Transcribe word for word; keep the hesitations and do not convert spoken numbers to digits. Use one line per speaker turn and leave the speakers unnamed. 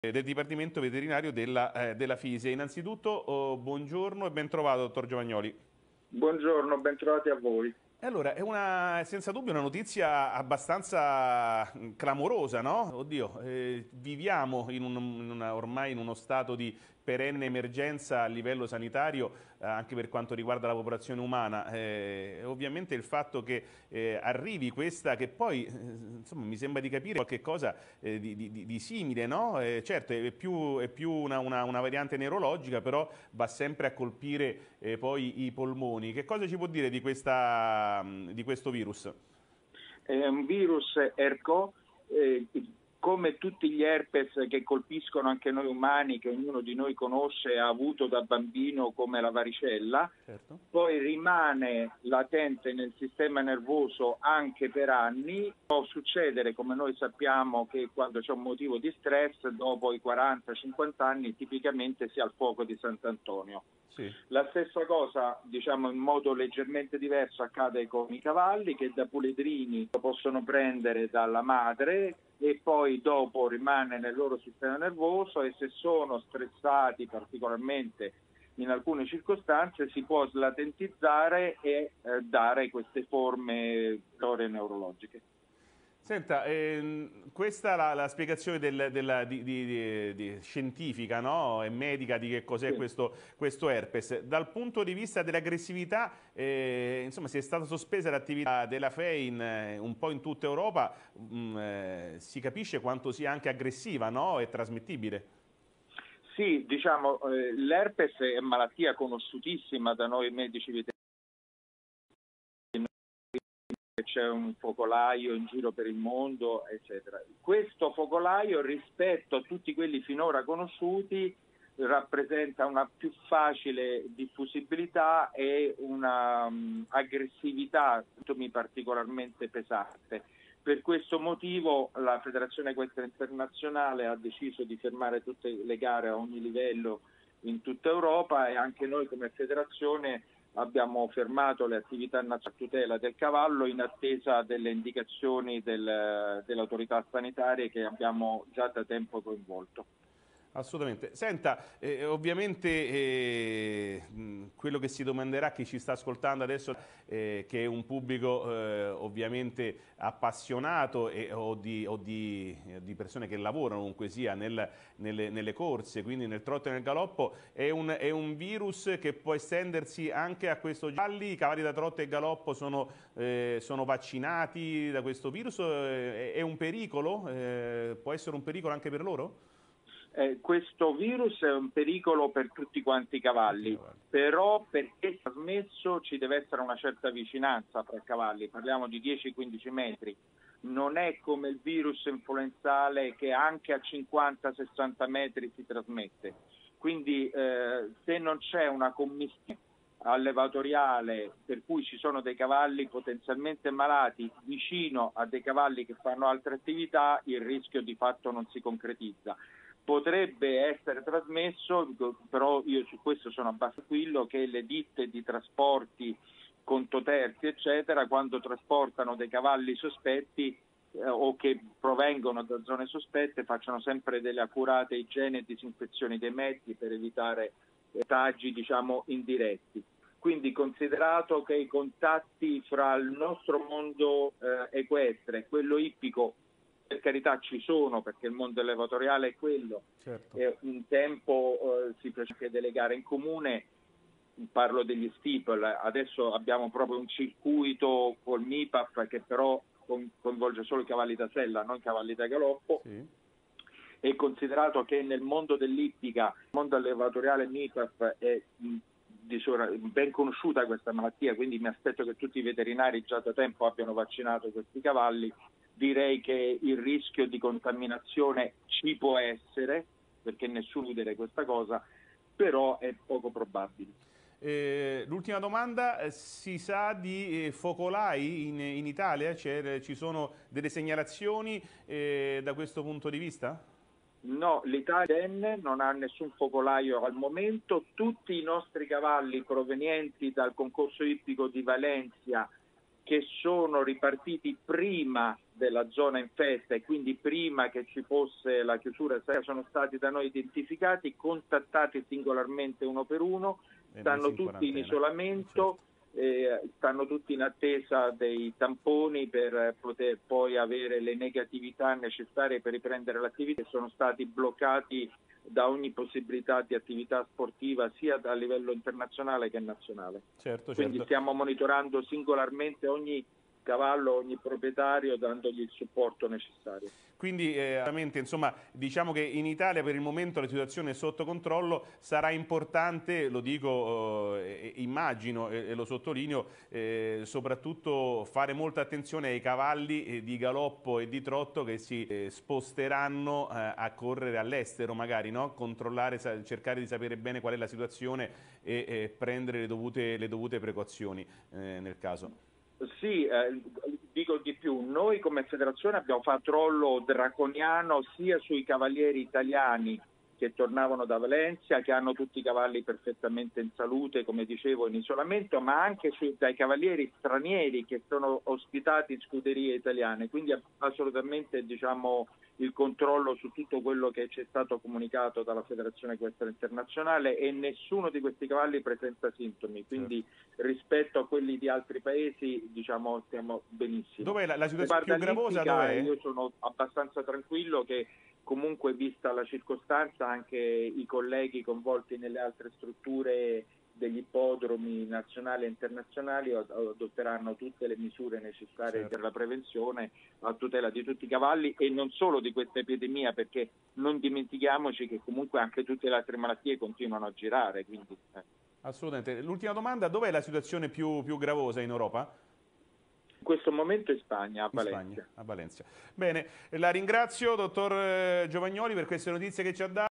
del Dipartimento Veterinario della, eh, della FISIA. Innanzitutto, oh, buongiorno e ben trovato, dottor Giovagnoli.
Buongiorno, bentrovati a voi.
E allora, è una, senza dubbio una notizia abbastanza clamorosa, no? Oddio, eh, viviamo in un, in una, ormai in uno stato di perenne emergenza a livello sanitario, eh, anche per quanto riguarda la popolazione umana. Eh, ovviamente il fatto che eh, arrivi questa, che poi, eh, insomma, mi sembra di capire qualche cosa eh, di, di, di simile, no? Eh, certo, è più, è più una, una, una variante neurologica, però va sempre a colpire eh, poi i polmoni. Che cosa ci può dire di questa, di questo virus?
È un virus ERCO, eh, come tutti gli herpes che colpiscono anche noi umani, che ognuno di noi conosce e ha avuto da bambino, come la varicella,
Certo.
poi rimane latente nel sistema nervoso anche per anni. Può succedere, come noi sappiamo, che quando c'è un motivo di stress, dopo i quaranta cinquanta anni, tipicamente si ha il fuoco di Sant'Antonio.
Sì.
La stessa cosa, diciamo in modo leggermente diverso, accade con i cavalli, che da puledrini lo possono prendere dalla madre e poi dopo rimane nel loro sistema nervoso, e se sono stressati particolarmente in alcune circostanze si può slatentizzare e eh, dare queste forme neurologiche.
Senta, ehm, questa è la, la spiegazione del, della, di, di, di, di scientifica, no? E medica di che cos'è
Sì.
questo, questo herpes. Dal punto di vista dell'aggressività, eh, insomma, si è stata sospesa l'attività della F E I N eh, un po' in tutta Europa, mh, eh, si capisce quanto sia anche aggressiva, no? E trasmettibile.
Sì, diciamo, eh, l'herpes è malattia conosciutissima da noi medici veterinari. C'è un focolaio in giro per il mondo, eccetera. Questo focolaio, rispetto a tutti quelli finora conosciuti, rappresenta una più facile diffusibilità e una um, aggressività particolarmente pesante. Per questo motivo la Federazione Equestre Internazionale ha deciso di fermare tutte le gare a ogni livello in tutta Europa, e anche noi come federazione abbiamo fermato le attività nazionali a tutela del cavallo in attesa delle indicazioni del, delle autorità sanitarie, che abbiamo già da tempo coinvolto.
Assolutamente. Senta, eh, ovviamente eh, quello che si domanderà chi ci sta ascoltando adesso, eh, che è un pubblico eh, ovviamente appassionato e, o, di, o di, di persone che lavorano comunque sia nel, nelle, nelle corse, quindi nel trotto e nel galoppo, è un, è un virus che può estendersi anche a questo gialli. I cavalli da trotto e galoppo sono, eh, sono vaccinati da questo virus, eh, è un pericolo? Eh, può essere un pericolo anche per loro?
Eh, questo virus è un pericolo per tutti quanti i cavalli, però perché è trasmesso ci deve essere una certa vicinanza tra i cavalli, parliamo di dieci quindici metri, non è come il virus influenzale che anche a cinquanta sessanta metri si trasmette, quindi eh, se non c'è una commistione allevatoriale per cui ci sono dei cavalli potenzialmente malati vicino a dei cavalli che fanno altre attività, il rischio di fatto non si concretizza. Potrebbe essere trasmesso, però io su questo sono abbastanza tranquillo, che le ditte di trasporti conto terzi eccetera, quando trasportano dei cavalli sospetti eh, o che provengono da zone sospette, facciano sempre delle accurate igiene e disinfezioni dei mezzi per evitare contagi, diciamo, indiretti. Quindi, considerato che i contatti fra il nostro mondo eh, equestre e quello ippico per carità ci sono, perché il mondo allevatoriale è quello,
Certo.
eh, un tempo eh, si faceva anche delle gare in comune, parlo degli steeple, adesso abbiamo proprio un circuito col M I P A F che però coinvolge solo i cavalli da sella, non i cavalli da galoppo.
Sì.
E considerato che nel mondo dell'ippica, il mondo allevatoriale M I P A F è ben conosciuta questa malattia, quindi mi aspetto che tutti i veterinari già da tempo abbiano vaccinato questi cavalli. Direi che il rischio di contaminazione ci può essere, perché nessuno chiede questa cosa, però è poco probabile.
Eh, l'ultima domanda, si sa di eh, focolai in, in Italia? Ci sono delle segnalazioni eh, da questo punto di vista?
No, l'Italia non ha nessun focolaio al momento, tutti i nostri cavalli provenienti dal concorso ippico di Valencia, che sono ripartiti prima della zona infetta e quindi prima che ci fosse la chiusura sono stati da noi identificati, contattati singolarmente uno per uno, stanno tutti in isolamento, eh, stanno tutti in attesa dei tamponi per poter poi avere le negatività necessarie per riprendere l'attività, e sono stati bloccati da ogni possibilità di attività sportiva sia a livello internazionale che nazionale.
Certo,
Quindi
certo.
stiamo monitorando singolarmente ogni cavallo, ogni proprietario, dandogli il supporto necessario.
Quindi eh, veramente, insomma, diciamo che in Italia per il momento la situazione è sotto controllo. Sarà importante, lo dico, eh, immagino e, e lo sottolineo, eh, soprattutto fare molta attenzione ai cavalli eh, di galoppo e di trotto che si eh, sposteranno eh, a correre all'estero, magari, no? Controllare, cercare di sapere bene qual è la situazione e eh, prendere le dovute, le dovute precauzioni eh, nel caso.
Sì, eh, dico di più, noi come federazione abbiamo fatto controllo draconiano sia sui cavalieri italiani che tornavano da Valencia, che hanno tutti i cavalli perfettamente in salute, come dicevo, in isolamento, ma anche sui, dai cavalieri stranieri che sono ospitati in scuderie italiane, quindi assolutamente diciamo, il controllo su tutto quello che ci è stato comunicato dalla Federazione Equestre Internazionale, e nessuno di questi cavalli presenta sintomi, quindi certo, rispetto a quelli di altri paesi diciamo stiamo benissimo.
Dov'è la, la situazione più gravosa? Dov'è?
Io sono abbastanza tranquillo che comunque, vista la circostanza, anche i colleghi coinvolti nelle altre strutture degli ippodromi nazionali e internazionali adotteranno tutte le misure necessarie, certo, per la prevenzione a tutela di tutti i cavalli e non solo di questa epidemia, perché non dimentichiamoci che comunque anche tutte le altre malattie continuano a girare. Quindi, eh.
Assolutamente. L'ultima domanda: dov'è la situazione più, più gravosa in Europa?
In questo momento in Spagna, a Valencia.
In Spagna, a Valencia. Bene, la ringrazio, dottor Giovagnoli, per queste notizie che ci ha dato.